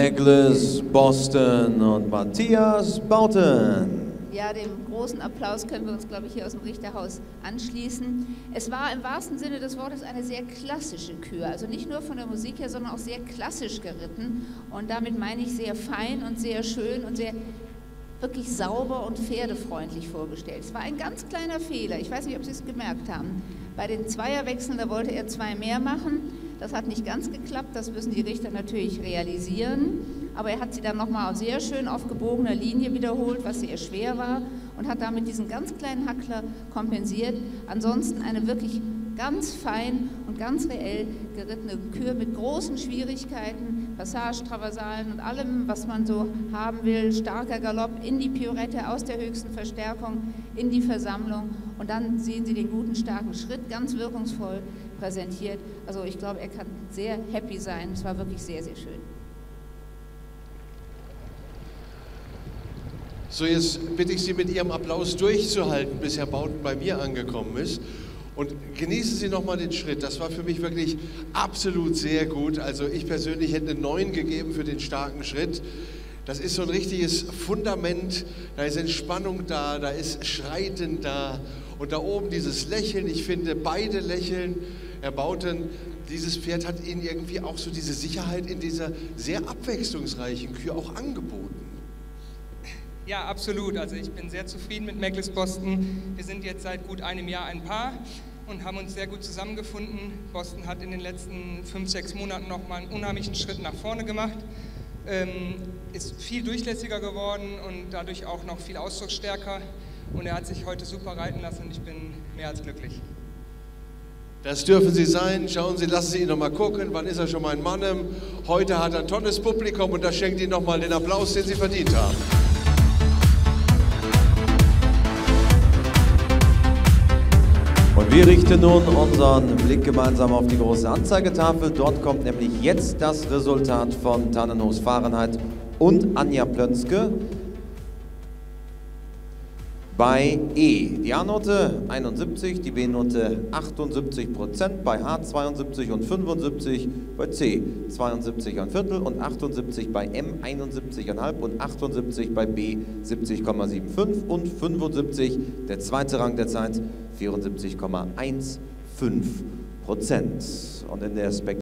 Meglis Boston und Matthias Bauten. Ja, dem großen Applaus können wir uns, glaube ich, hier aus dem Richterhaus anschließen. Es war im wahrsten Sinne des Wortes eine sehr klassische Kür, also nicht nur von der Musik her, sondern auch sehr klassisch geritten. Und damit meine ich sehr fein und sehr schön und sehr wirklich sauber und pferdefreundlich vorgestellt. Es war ein ganz kleiner Fehler, ich weiß nicht, ob Sie es gemerkt haben. Bei den Zweierwechseln, da wollte er 2 mehr machen. Das hat nicht ganz geklappt, das müssen die Richter natürlich realisieren. Aber er hat sie dann nochmal sehr schön auf gebogener Linie wiederholt, was sehr schwer war, und hat damit diesen ganz kleinen Hackler kompensiert. Ansonsten eine wirklich ganz fein und ganz reell gerittene Kür mit großen Schwierigkeiten, Passage, Traversalen und allem, was man so haben will. Starker Galopp in die Pirouette aus der höchsten Verstärkung, in die Versammlung, und dann sehen Sie den guten, starken Schritt, ganz wirkungsvoll präsentiert. Also ich glaube, er kann sehr happy sein. Es war wirklich sehr, sehr schön. So, jetzt bitte ich Sie, mit Ihrem Applaus durchzuhalten, bis Herr Bauten bei mir angekommen ist. Und genießen Sie nochmal den Schritt. Das war für mich wirklich absolut sehr gut. Also ich persönlich hätte eine 9 gegeben für den starken Schritt. Das ist so ein richtiges Fundament. Da ist Entspannung da, da ist Schreiten da. Und da oben dieses Lächeln. Ich finde, beide lächeln. Herr Bauten, dieses Pferd hat Ihnen irgendwie auch so diese Sicherheit in dieser sehr abwechslungsreichen Kür auch angeboten. Ja, absolut. Also ich bin sehr zufrieden mit Meglis Boston. Wir sind jetzt seit gut einem Jahr ein Paar und haben uns sehr gut zusammengefunden. Boston hat in den letzten 5, 6 Monaten nochmal einen unheimlichen Schritt nach vorne gemacht, ist viel durchlässiger geworden und dadurch auch noch viel ausdrucksstärker. Und er hat sich heute super reiten lassen und ich bin mehr als glücklich. Das dürfen Sie sein. Schauen Sie, lassen Sie ihn noch mal gucken. Wann ist er schon mal in Mannheim? Heute hat er ein tolles Publikum und das schenkt Ihnen noch mal den Applaus, den Sie verdient haben. Und wir richten nun unseren Blick gemeinsam auf die große Anzeigetafel. Dort kommt nämlich jetzt das Resultat von Tannenhof Fahrenheit und Anja Plönske bei E. Die A-Note 71, die B-Note 78%, bei H 72 und 75, bei C 72,25 und 78 bei M 71,5 und 78 bei B 70,75 und 75, der zweite Rang der Zeit 74,15%. Und in der